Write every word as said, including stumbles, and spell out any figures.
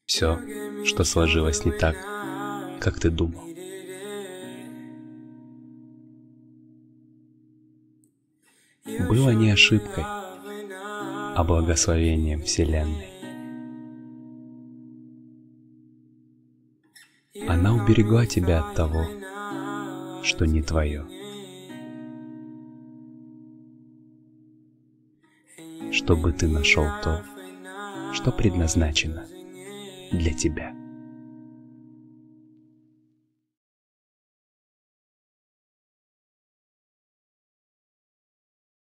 все, что сложилось не так, как ты думал. Было не ошибкой, а благословением Вселенной. Она уберегла тебя от того, что не твое, чтобы ты нашел то, что предназначено для тебя.